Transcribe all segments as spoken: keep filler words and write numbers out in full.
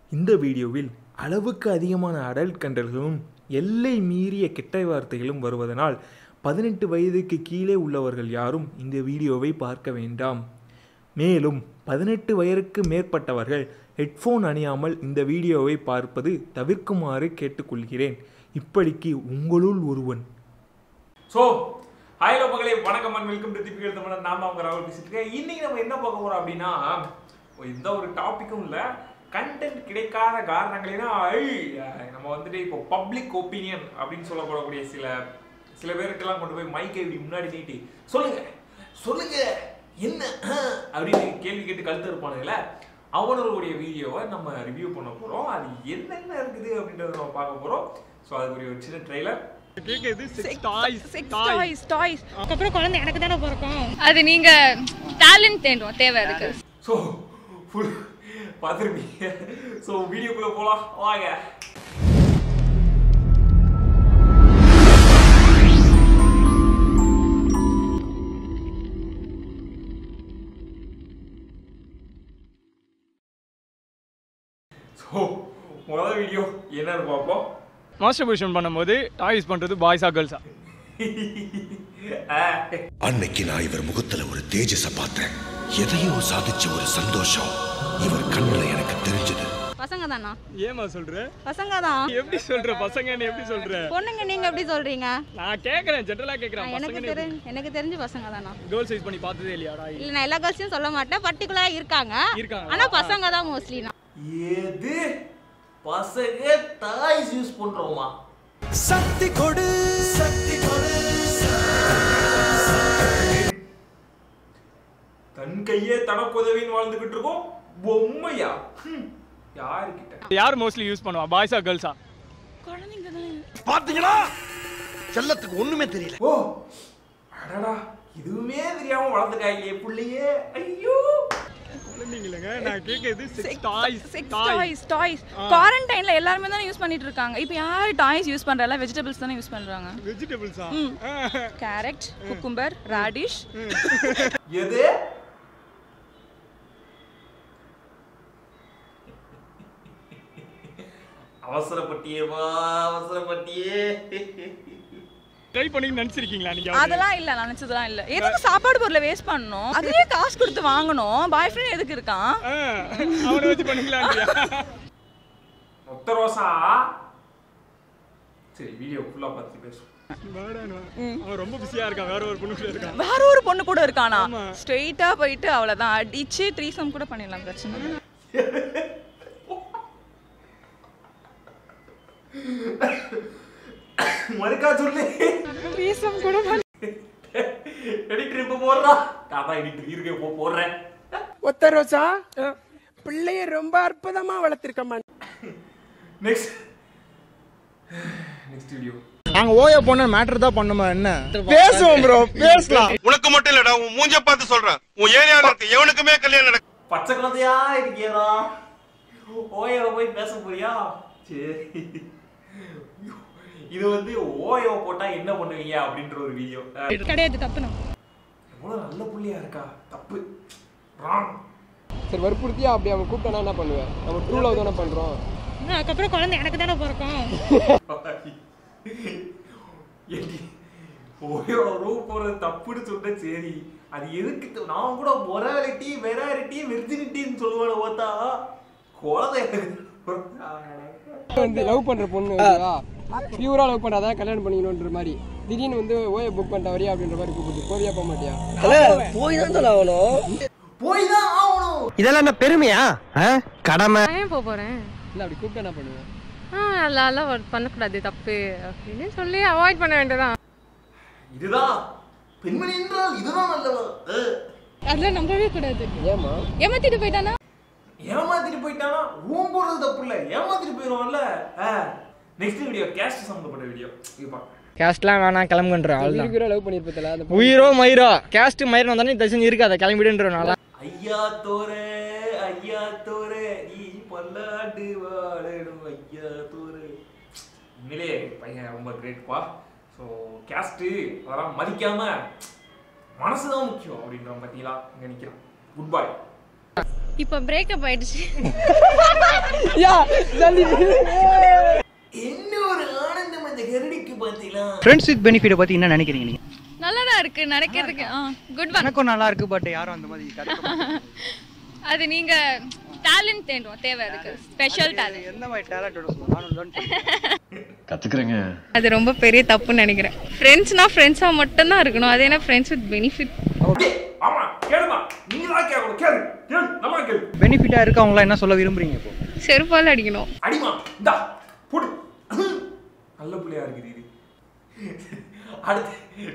இந்த வீடியோவில் அளவுக்கு அதிகமான அடல்ட் கண்டல்களும் எல்லை மீறிய கெட்ட வார்த்தைகளும் வருவதனால் பதினெட்டு வயதுக்கு கீழே உள்ளவர்கள் யாரும் இந்த வீடியோவை பார்க்க வேண்டாம். மேலும் பதினெட்டு வயதுக்கு மேற்பட்டவர்கள் ஹெட்ஃபோன் அணியாமல் இந்த வீடியோவை பார்ப்பது தவிர்க்குமாறு கேட்டுக்கொள்கிறேன். இப்படிக்கு உங்களுள் ஒருவன். ஸோ ஹாய் மக்களே, வணக்கம் and welcome to typical Tamil. நான் தான் அவங்க ராகுல் பேசிட்டு இருக்கேன். இன்னைக்கு நம்ம என்ன பார்க்க போறோம் அப்படின்னா, எந்த ஒரு டாப்பிக்கும் இல்லை, கண்டென்ட் கிடைக்காத காரணங்களினா நம்ம வந்துட்டு இப்போ பப்ளிக் ஒப்பீனியன் அப்படின்னு சொல்லப்படக்கூடிய சில சில பேருக்கெல்லாம் கொண்டு போய் மைக்கை இப்படி முன்னாடி நீட்டி சொல்லுங்க சொல்லுங்க என்ன அப்படின்னு கேள்வி கேட்டு கழுத்து இருப்பானுங்கள, அவனுடைய வீடியோவை நம்ம ரிவ்யூ பண்ண போகிறோம். அது என்னென்ன இருக்குது அப்படின்றத நம்ம பார்க்க போகிறோம். ஸோ அதுக்குரிய ஒரு சின்ன ட்ரெய்லர். அப்புறம் குழந்தை எனக்கு தானே பிறக்கும். அது நீங்க டேலண்ட் தேடும் தேவை இருக்கு. ஸோ ஃபுல் பார்த்துருப்பீங்க. ஸோ வீடியோக்குள்ள போகலாம் வாங்க. ஸோ முதல் வீடியோ என்னன்னு பார்ப்போம். மாஸ்டர்பேஷன் பண்ணும்போது டாய்ஸ் பண்றது பாய்ஸா கேர்ள்ஸா? அன்னைக்கு நான் இவர் முகத்துல ஒரு தேஜஸ பார்த்தேன். எதையோ சாதிச்ச ஒரு சந்தோஷம் இவர் கண்ணுல எனக்கு தெரிஞ்சது. பசங்க தானா? ஏமா சொல்ற? பசங்க தான். எப்படி சொல்ற பசங்கன்னு எப்படி சொல்ற? பொண்ணுங்க நீங்க எப்படி சொல்றீங்க? நான் கேக்குறேன், ஜெனரலா கேக்குறேன். எனக்கு தெரிஞ்சு எனக்கு தெரிஞ்சு பசங்க தானா? கேர்ள்ஸ் யூஸ் பண்ணி பார்த்ததே இல்லையாடா? இல்ல, நான் எல்லா கேர்ள்ஸையும் சொல்ல மாட்டேன், பர்టిక్యులரா இருக்காங்க. ஆனா பசங்க தான் மோஸ்ட்லி. நான் ஏது பசங்க டாய்ஸ் யூஸ் பண்றோமா? சக்தி கொடு சக்தி கொடு. தன் கையே தனக்கு உதவின்னு வாழ்ந்துகிட்டு இருக்கோம். பொம்மையா? யாருக்கிட்ட? யார் மோஸ்ட்லி யூஸ் பண்ணுவா, பாய்ஸா கேர்ள்ஸா? குழந்தைங்க தான். பாத்தீங்களா, செல்லத்துக்கு ஒண்ணுமே தெரியல. ஓ அடடா, இதுவுமே தெரியாம வளர்ந்துட்டாங்களே புள்ளையே. ஐயோ குழந்தைங்களங்க, நான் கேக்குறது sex toys. Sex toys toys குவாரண்டைன்ல எல்லாரும் தான் யூஸ் பண்ணிட்டு இருக்காங்க. இப்போ யார் டாய்ஸ் யூஸ் பண்றல? வெஜிடபிள்ஸ் தான யூஸ் பண்றாங்க. வெஜிடபிள்ஸா? Carrot, cucumber, radish. எது? அவசரப்பட்டியேவா அவசரப்பட்டியே. ட்ரை பண்ணி நினைச்சிருக்கீங்களா நீங்க? அதெல்லாம் இல்ல, நினைச்சதெல்லாம் இல்ல. எதுக்கு சாப்பாடு பொருளை வேஸ்ட் பண்ணணும்? அதுவே காசு கொடுத்து வாங்கணும். பாய் ஃப்ரெண்ட் எதுக்கு இருக்கான்? அவரை வச்சு பண்ணிக்கலாம்ன்றியா? மொத்த ரோசா. சரி, வீடியோ ஃபுல்லா பார்த்து பேசுவோம். அவன் ரொம்ப பிஸியா இருக்கான், வேற ஒரு பொண்ணு கூட இருக்கான். வேற ஒரு பொண்ணு கூட இருக்கானா? ஸ்ட்ரெயிட்டா போயிட்டு அவ்வளவுதான் அடிச்சு த்ரீசம் கூட பண்ணிடலாம், பிரச்சனை இல்லை. மறுக்கா சொல்லு. த்ரீசம் கூட பண்ணி எடிட்டர் இப்ப போடுறா. தாத்தா எடிட்டர் இருக்க போ போடுறேன். ஒத்த ரோசா பிள்ளைய ரொம்ப அற்புதமா வளர்த்திருக்கமா. Next next video. நாங்க ஓய போன மேட்டர் தான் பண்ணுமா? என்ன பேசுவோம் ப்ரோ, பேசலாம். உனக்கு மட்டும் இல்லடா, உன் மூஞ்ச பார்த்து சொல்றேன். உன் ஏரியால இருக்க எவனுக்குமே கல்யாணம் நடக்க. பச்சை குழந்தையா இருக்கியடா, ஓயவை போய் பேச போறியா? சரி, இது வந்து ஓயவை போட்டா என்ன பண்ணுவீங்க அப்படின்ற ஒரு வீடியோ. கிடையாது, தப்பு. நம்ம எவ்வளவு நல்ல புள்ளியா இருக்கா. தப்பு, ராங். சரி, வற்புறுத்தியா அப்படி அவன் கூப்பிட்டானா என்ன பண்ணுவேன்? நம்ம ட்ரூ லவ் தானே பண்றோம். அதுக்கப்புறம் குழந்தை எனக்கு தானே பிறக்கும். ஓயோட ரூம் போறது தப்புன்னு சொன்ன. சரி, அது எதுக்கு? நான் கூட மொராலிட்டி வெராரிட்டி வெர்ஜினிட்டின்னு சொல்லுவேன். பார்த்தா குழந்தை வந்து லவ் பண்ற பொண்ணு பியூரா லவ் பண்றாதான் கல்யாணம் பண்ணிக்கணும்ன்ற மாதிரி திடீர்னு வந்து ஓய புக் பண்ணிட்ட வரியா அப்படின்ற மாதிரி கூப்பிட்டு போவியா போக மாட்டியா? போய் தான் சொல்ல ஆகணும், போய் தான் ஆகணும். இதெல்லாம் என்ன பெருமையா? கடமை. ஏன் போக போறேன்? இல்ல அப்படி கூப்பிட்டு என்ன பண்ணுவேன்? ஆ அதெல்லாம் பண்ணக்கூடாது, தப்பு அப்படின்னு சொல்லி அவாய்ட் பண்ண வேண்டியதான். இதுதான் பெண்மணி என்றால் இதுதான் நல்லவா? அதெல்லாம் நம்பவே கூடாது. ஏமா ஏமாத்திட்டு போயிட்டானா? ஏமாத்திட்டு போயிட்டானா ரூம் போடுறது தப்பு இல்ல, ஏமாத்திட்டு போயிடுவான்ல. நெக்ஸ்ட் வீடியோ கேஸ்ட் சம்பந்தப்பட்ட வீடியோ. இது கேஸ்ட்லாம் வேணாம், கிளம்புன்ற ஆள் தான். லவ் பண்ணிருப்பதல அந்த உயிரோ மயிரோ கேஸ்ட் மயிரோ வந்தானே தயவு இருக்காத, கிளம்பிடுன்றனால. ஐயா தோரே ஐயா தோரே நீ பல்லாண்டு வாழணும் ஐயா தோரே. உண்மையிலே பையன் ரொம்ப கிரேட்பா. ஸோ கேஸ்ட்டு அதெல்லாம் மதிக்காம மனசு தான் முக்கியம் அப்படின்ற பார்த்தீங்களா, இங்கே நிற்கிறான். Good boy. இப்போ பிரேக்கப் ஆயிடுச்சு. யா ஜல்தி இன்னொரு ஆனந்தம் அந்த கரடிக்கு பாத்தீங்களா? ஃப்ரெண்ட்ஸ் வித் பெனிஃபிட் பத்தி என்ன நினைக்கிறீங்க நீங்க? நல்லா தான் இருக்கு நடக்கிறதுக்கு. Ah good one. எனக்கும் நல்லா இருக்கு, பட் யாரும் அந்த மாதிரி கிடைக்க அது நீங்க டேலண்ட் தேடும் தேவை அதுக்கு. Special talent. எந்த மாதிரி டேலண்ட் சொல்லுங்க, நானும் லேர்ன் பண்ணுறேன் கத்துக்கறேங்க. அது ரொம்ப பெரிய தப்புன்னு நினைக்கிறேன். ஃப்ரெண்ட்ஸ்னா ஃப்ரெண்ட்ஸா மட்டும் தான் இருக்கணும். அது என்ன ஃப்ரெண்ட்ஸ் வித் பெனிஃபிட்? ஆமா கேளுமா, நீங்க தான் கேட்கணும். கேளு கேளு நல்லா கேளு. பெனிஃபிட்டா இருக்கவங்களா என்ன சொல்ல விரும்புறீங்க இப்போ? செருப்பால அடிக்கணும். அடிமா இந்தா போடு. நல்ல பிள்ளையா இருக்குது இது. அடுத்து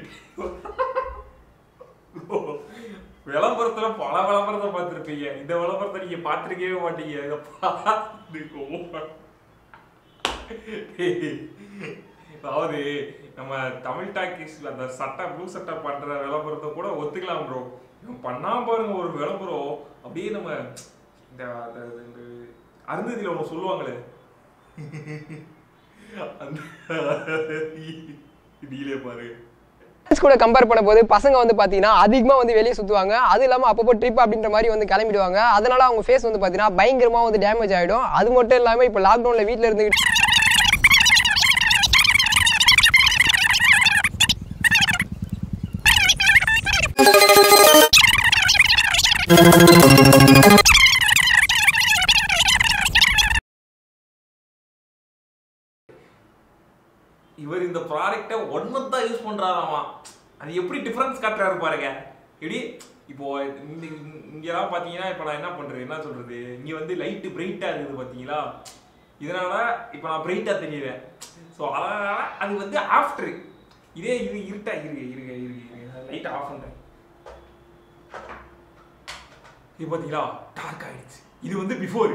விளம்பரத்துல பல விளம்பரத்தை பார்த்துருப்பீங்க. இந்த விளம்பரத்தை நீங்க பார்த்துருக்கவே மாட்டீங்க. அதாவது நம்ம தமிழ் டாக்கீஸ் அந்த சட்டை ப்ளூ சட்டை பண்ற விளம்பரத்தை கூட ஒத்துக்கலாம் ப்ரோ. பண்ணா பாருங்க ஒரு விளம்பரம் அப்படியே நம்ம இந்த அருந்ததியில ஒன்று சொல்லுவாங்களே அந்த நீலே பாரு. கூட கம்பேர் பண்ண போது பசங்க வந்து பார்த்தீங்கன்னா அதிகமாக வந்து வெளியே சுற்றுவாங்க. அது இல்லாமல் அப்பப்போ ட்ரிப் அப்படின்ற மாதிரி வந்து கிளம்பிடுவாங்க. அதனால அவங்க ஃபேஸ் வந்து பார்த்தீங்கன்னா பயங்கரமாக வந்து டேமேஜ் ஆகிடும். அது மட்டும் இல்லாமல் இப்போ லாக்டவுனில் வீட்டில் இருந்து இவர் இந்த ப்ராடக்டை ஒன் மந்த் தான் யூஸ் பண்றாராமா. அது எப்படி டிஃபரன்ஸ் காட்டுறாரு பாருங்க. எப்படி இப்போ இந்த இங்கெல்லாம் பார்த்தீங்கன்னா இப்போ நான் என்ன பண்றது என்ன சொல்றது, இங்கே வந்து லைட்டு பிரைட்டா இருக்குது பார்த்தீங்களா, இதனால இப்போ நான் பிரைட்டா தெரியுறேன். ஸோ அதனால அது வந்து ஆஃப்டர் இதே இது இருட்டா இருங்க இருங்க இருங்க லைட் ஆஃப் பண்றேன். இது பார்த்தீங்களா டார்க் ஆயிடுச்சு. இது வந்து பிஃபோர்.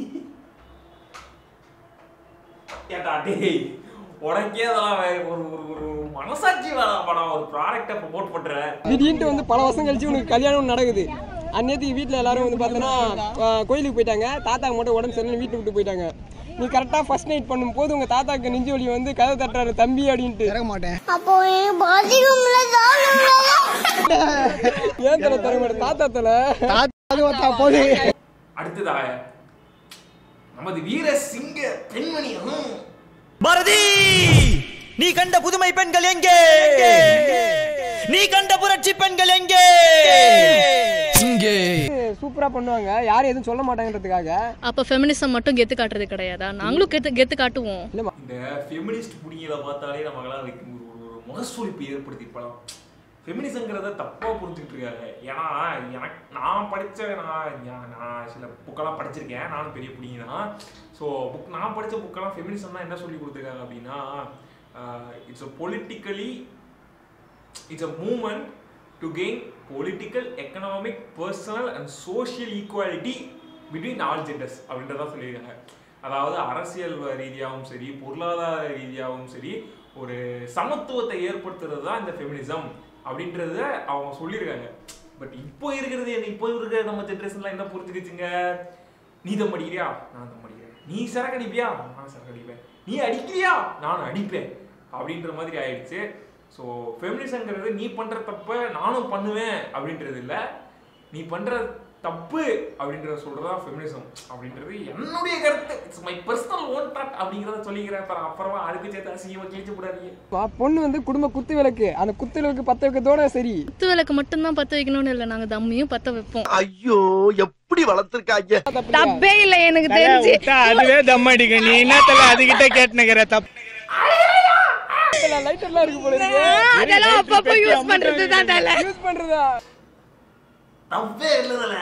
ஏட்டா டேய் உனக்கே அதெல்லாம் ஒரு ஒரு மனசாட்சி வேணாம் படம். ஒரு ப்ராடக்டை ப்ரமோட் பண்ற திடீர்னு வந்து பல வருஷம் கழிச்சு உனக்கு கல்யாணம் நடக்குது. அந்நேரத்துக்கு வீட்டில் எல்லாரும் வந்து பார்த்தோன்னா கோயிலுக்கு போயிட்டாங்க. தாத்தாக்கு மட்டும் உடம்பு சரியில்லை வீட்டு விட்டு போயிட்டாங்க. நீ கரெக்டாக ஃபர்ஸ்ட் நைட் பண்ணும்போது உங்கள் தாத்தாக்கு நெஞ்சு வலி வந்து கதை தட்டுறாரு தம்பி அப்படின்ட்டு தர மாட்டேன். ஏன் தர தர மாட்டேன் தாத்தா தலை போது. அடுத்ததாக நமது வீர சிங்க பெண்மணி பாரதி, நீ கண்ட புதுமை பெண்கள் எங்கே? நீ கண்ட புரட்சி பெண்கள் எங்கே? இங்கே சூப்பரா பண்ணுவாங்க, யாரும் எதுவும் சொல்ல மாட்டாங்கன்றதுக்காக. அப்ப ஃபெமினிசம் மட்டும் கெத்து காட்டுறது கிடையாதா? நாங்களும் கெத்து கெத்து காட்டுவோம். இந்த ஃபெமினிஸ்ட் புடிங்கள பார்த்தாலே நமக்கெல்லாம் ஒரு முகசொலிப்பு ஏற்படுத்திருப்பலாம். ஃபெமினிசங்கிறத தப்பாக புரிஞ்சுக்கிட்டு இருக்காங்க. ஏன்னா எனக்கு நான் படித்த நான் நான் சில புக்கெல்லாம் படிச்சிருக்கேன். நானும் பெரிய பிடிங்க தான். ஸோ புக் நான் படித்த புக்கெல்லாம் ஃபெமினிசம்னா என்ன சொல்லி கொடுத்துருக்காங்க அப்படின்னா, it's a politically it's a movement to gain political economic personal and social equality between all genders அப்படின்றதான் சொல்லியிருக்காங்க. அதாவது அரசியல் ரீதியாகவும் சரி பொருளாதார ரீதியாகவும் சரி ஒரு சமத்துவத்தை ஏற்படுத்துறது தான் இந்த ஃபெமினிசம் அப்படின்றத அவங்க சொல்லியிருக்காங்க. பட் இப்போ இருக்கிறது என்ன, இப்போ இருக்கிற நம்ம ஜென்ரேஷன்லாம் என்ன புரிஞ்சுக்கிச்சுங்க, நீ தம் அடிக்கிறியா நான் தம் அடிக்கிறேன், நீ சரக்கு அடிப்பியா நான் சரக்கு அடிப்பேன், நீ அடிக்கிறியா நான் அடிப்பேன் அப்படின்ற மாதிரி ஆயிடுச்சு. ஸோ ஃபெமினிசம்ங்கிறது நீ பண்ணுற தப்பை நானும் பண்ணுவேன் அப்படின்றது இல்லை, நீ பண்ணுற தப்பு அப்படின்றத சொல்றதா ஃபெமினிசம் அப்படின்றது என்னுடைய கருத்து. It's my personal own thought அப்படிங்கிறத சொல்லிக்கிறேன். அப்புறமா அதுக்கு சேர்த்து அசிங்கமா கிழிச்சு போடாதீங்க. பொண்ணு வந்து குடும்ப குத்து விளக்கு, அந்த குத்து விளக்கு பத்த வைக்கிறதோட சரி. குத்து விளக்கு மட்டும் தான் பத்த வைக்கணும்னு இல்லை, நாங்க தம்மியும் பத்த வைப்போம். ஐயோ எப்படி வளர்த்திருக்காங்க. தப்பே இல்லை எனக்கு தெரிஞ்சு. அதுவே தம் அடிக்க நீ என்னத்தல அதுகிட்ட கேட்டுக்கிற தப்பு. லைட் எல்லாம் இருக்கு போல இருக்கு. அதெல்லாம் அப்பப்போ யூஸ் பண்றது தான் தல யூஸ் பண்றதா தப்பே இல்லதல.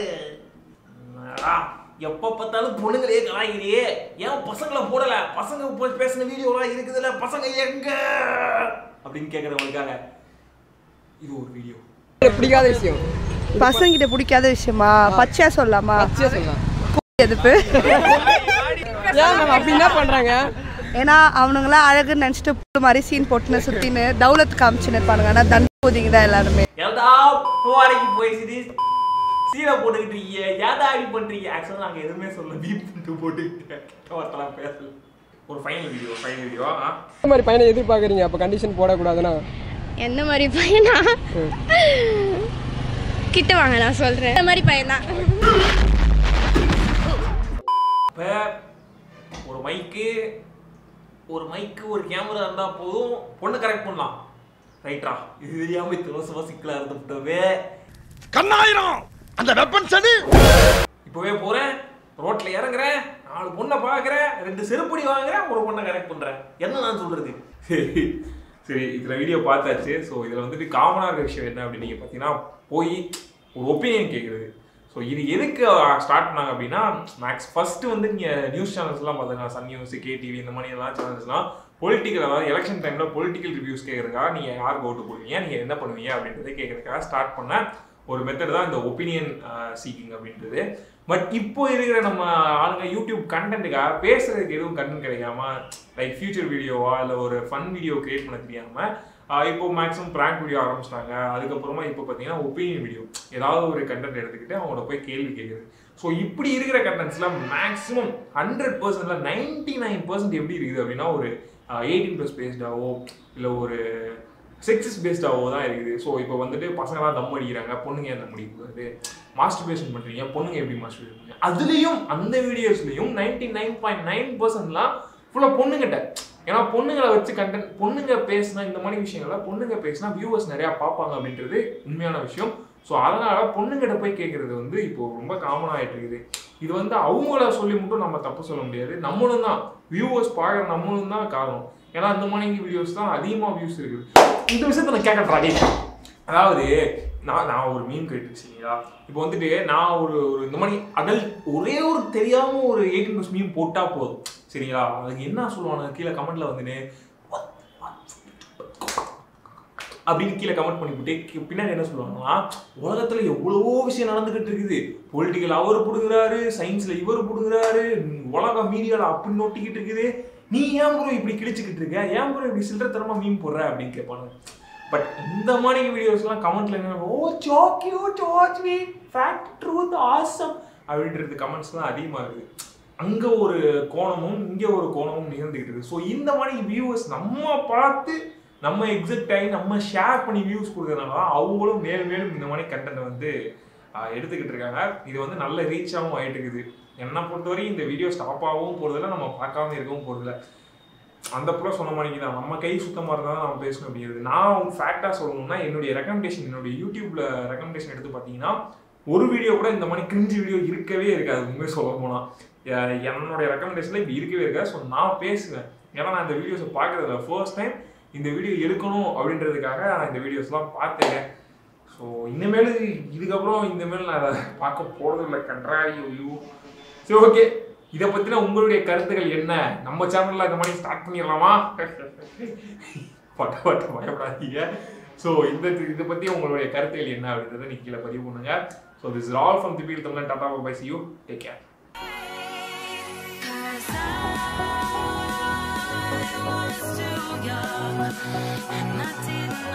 எப்போ பார்த்தாலும் பொண்ணுங்களே கலாய்கிறியே, ஏன் பசங்களை போடல, பசங்க போய் பேசின வீடியோலாம் இருக்குதுல்ல, பசங்க எங்க அப்படின்னு கேட்கறவங்களுக்காக இது ஒரு வீடியோ. பிடிக்காத விஷயம் பசங்க கிட்ட பிடிக்காத விஷயமா பச்சையா சொல்லலாமா? பச்சையா சொல்லலாம். எதுப்பு ஏன் நம்ம அப்படி என்ன பண்றாங்க? ஏன்னா அவனுங்களாம் அழகுன்னு நினைச்சிட்டு புல்லு மாதிரி சீன் போட்டுன்னு சுத்தின்னு தௌலத்து காமிச்சுன்னு இருப்பானுங்க. ஆனா தண்டை போதிங்க தான் எல்லாருமே. ஏதா போவாரைக்கு போய் சிரி சீரை போட்டுக்கிட்டு இருக்கீங்க, ஏதா அடி பண்றீங்க. ஆக்சுவலாக நாங்கள் எதுவுமே சொல்ல பீப் பண்ணிட்டு போட்டுக்கிட்டு ஒருத்தலாம் பேசல. ஒரு ஃபைனல் வீடியோ ஃபைனல் வீடியோ இந்த மாதிரி பையனை எதிர்பார்க்குறீங்க. அப்போ கண்டிஷன் போடக்கூடாதுன்னா என்ன மாதிரி பையனா? கிட்ட வாங்க நான் சொல்றேன். இந்த மாதிரி பையன் தான். மைக்கு ஒரு மைக்கு ஒரு கேமரா இருந்தால் போதும், பொண்ணு கரெக்ட் பண்ணலாம். ரைட்டா? இது தெரியாம இலவசமாக சிக்கலாக இருந்துட்டவே கண்ணாயிரம் அந்த வெப்பன் சனி. இப்போவே போகிறேன், ரோட்டில் இறங்குறேன், நாலு பொண்ணை பார்க்குறேன், ரெண்டு செருப்படி வாங்குறேன், ஒரு பொண்ணை கரெக்ட் பண்ணுறேன். என்ன நான் சொல்கிறது? சரி சரி இதில் வீடியோ பார்த்தாச்சு. ஸோ இதில் வந்துட்டு காமனாக இருக்கிற விஷயம் என்ன அப்படின்னு நீங்கள் பார்த்தீங்கன்னா, போய் ஒரு ஒப்பீனியன் கேட்குறது. ஸோ இது எதுக்கு ஸ்டார்ட் பண்ணாங்க அப்படின்னா, மேக்ஸ் ஃபஸ்ட்டு வந்து நீங்கள் நியூஸ் சேனல்ஸ்லாம் பார்த்தீங்கன்னா, சன் நியூஸ், கேடிவி இந்த மாதிரி எல்லாம் சேனல்ஸ்லாம் பொலிட்டிக்கல், அதாவது எலெக்ஷன் டைமில் பொலிட்டிக்கல் ரிவ்யூஸ் கேட்குறதுக்காக நீங்கள் யாருக்கு ஓட்டு போடுவீங்க, நீங்கள் என்ன பண்ணுவீங்க அப்படின்றத கேட்குறதுக்காக ஸ்டார்ட் பண்ண ஒரு மெத்தட் தான் இந்த ஒப்பீனியன் சீக்கிங் அப்படின்றது. பட் இப்போ இருக்கிற நம்ம ஆளுங்க யூடியூப் கண்டென்ட்டுக்காக பேசுறதுக்கு எதுவும் கண்டென்ட் கிடைக்காம, லைக் ஃபியூச்சர் வீடியோவா இல்லை ஒரு ஃபன் வீடியோ கிரியேட் பண்ண தெரியாமல் இப்போ மேக்ஸிமம் ப்ராங்க் வீடியோ ஆரம்பிச்சிட்டாங்க. அதுக்கப்புறமா இப்போ பார்த்தீங்கன்னா ஒப்பீனியன் வீடியோ, ஏதாவது ஒரு கண்டென்ட் எடுத்துக்கிட்டு அவங்கள போய் கேள்வி கேட்குறது. ஸோ இப்படி இருக்கிற கண்டென்ட்ஸ்லாம் மேக்ஸிமம் ஹண்ட்ரட் பர்சன்ட்ல நைன்டி நைன் பர்சன்ட் எப்படி இருக்குது அப்படின்னா, ஒரு எயிட்டீன் ப்ளஸ் பேஸ்டாவோ இல்லை ஒரு செக்ஸஸ் பேஸ்டாவோ தான் இருக்குது. ஸோ இப்போ வந்துட்டு பசங்களாம் தம் அடிக்கிறாங்க, பொண்ணுங்க என்ன முடிக்கூடாது, மாஸ்டர்பேஷன் பண்ணுறீங்க, பொண்ணுங்க எப்படி மாஸ்டர்பேஷன் பண்ணுங்க. அதுலேயும் அந்த வீடியோஸ்லையும் நைன்டி நைன் பாயிண்ட் நைன் பர்சன்ட்லாம் ஃபுல்லாக பொண்ணுங்கிட்ட. ஏன்னா பொண்ணுங்களை வச்சு கண்டென்ட், பொண்ணுங்க பேசினா இந்த மாதிரி விஷயங்கள பொண்ணுங்க பேசினா வியூவர்ஸ் நிறையா பார்ப்பாங்க அப்படின்றது உண்மையான விஷயம். ஸோ அதனால பொண்ணுங்கிட்ட போய் கேட்கறது வந்து இப்போ ரொம்ப காமன் ஆகிட்டு இருக்குது. இது வந்து அவங்கள சொல்லி மட்டும் நம்ம தப்பு சொல்ல முடியாது, நம்மளும் தான் வியூவர்ஸ் பார்க்குற நம்மளும் தான் காரணம். ஏன்னா இந்த மாதிரி வீடியோஸ் தான் அதிகமாக வியூஸ் இருக்குது. இந்த விஷயத்த நான் கேட்கறாங்க. அதாவது நான் நான் ஒரு மீன் கேட்டு சரிங்களா, இப்போ வந்துட்டு நான் ஒரு ஒரு இந்த மாதிரி அடல்ட் ஒரே ஒரு தெரியாமல் ஒரு எயிட்டீன் ப்ளஸ் மீன் போட்டால் போதும் சரிங்களா, அதுக்கு என்ன சொல்லுவாங்க கீழே கமெண்ட்ல வந்துன்னு அப்படின்னு கீழே கமெண்ட் பண்ணிவிட்டு பின்னாடி என்ன சொல்லுவாங்கன்னா, உலகத்துல எவ்வளவோ விஷயம் நடந்துகிட்டு இருக்குது, பொலிட்டிக்கல் அவர் பிடுங்குறாரு, சயின்ஸ்ல இவர் பிடுங்குறாரு, உலக மீடியால அப்படி நோட்டிக்கிட்டு இருக்குது, நீ ஏன் ப்ரோ இப்படி கிழிச்சுக்கிட்டு இருக்க, ஏன் ப்ரோ இப்படி சில்லறத்தனமா மீன் போடுற அப்படின்னு கேட்பாங்க. பட் இந்த மாதிரி வீடியோஸ்லாம் கமெண்ட்ல என்ன, oh so cute, so sweet, fact, truth, awesome அப்படின்றது கமெண்ட்ஸ்லாம் அதிகமாக இருக்குது. அங்கே ஒரு கோணமும் இங்கே ஒரு கோணமும் நிகழ்ந்துக்கிட்டு இருக்குது. ஸோ இந்த மாதிரி வியூவர்ஸ் நம்ம பார்த்து நம்ம எக்ஸிட் ஆகி நம்ம ஷேர் பண்ணி வியூஸ் கொடுக்கறதுனால தான் அவங்களும் மேலும் மேலும் இந்த மாதிரி கண்டென்ட் வந்து எடுத்துக்கிட்டு இருக்காங்க. இது வந்து நல்ல ரீச்சாகவும் ஆகிட்டு இருக்குது. என்னை பொறுத்தவரைக்கும் இந்த வீடியோ ஸ்டாப் ஆகவும் போகிறதில்ல, நம்ம பார்க்காம இருக்கவும் போகிறதில்ல. அந்த புறம் சொன்ன மாதிரி தான் நம்ம கை சுத்தமாக இருந்தால் தான் நம்ம பேசணும் அப்படிங்கிறது. நான் ஃபேக்டாக சொல்லணும்னா, என்னுடைய ரெக்கமெண்டேஷன், என்னுடைய யூடியூப்ல ரெக்கமெண்டேஷன் எடுத்து பார்த்தீங்கன்னா, ஒரு வீடியோ கூட இந்த மாதிரி கிரிஞ்சு வீடியோ இருக்கவே இருக்காது. உண்மையை சொல்ல போனால் என்னுடைய ரெக்கமெண்டேஷனில் இப்படி இருக்கவே இருக்காது. ஸோ நான் பேசுவேன், ஏன்னா நான் இந்த வீடியோஸை பார்க்குறதில்ல. ஃபர்ஸ்ட் டைம் இந்த வீடியோ எடுக்கணும் அப்படின்றதுக்காக நான் இந்த வீடியோஸ்லாம் பார்த்தேன். ஸோ இனிமேல் இதுக்கப்புறம் இந்தமாரி நான் அதை பார்க்க போகிறது இல்லை. கன்றாடி ஐயோ. சரி ஓகே, இதை பற்றின உங்களுடைய கருத்துக்கள் என்ன? நம்ம சேனலில் இந்த மாதிரி ஸ்டார்ட் பண்ணிடலாமா? பட்ட பட்ட பயப்படாதீங்க. ஸோ இந்த இதை பற்றி உங்களுடைய கருத்துக்கள் என்ன அப்படின்றத நீங்கள் கீழே பதிவு பண்ணுங்க. So this is all from typical Tamizhan. Tata bye, see you, take care. I was too young and I didn't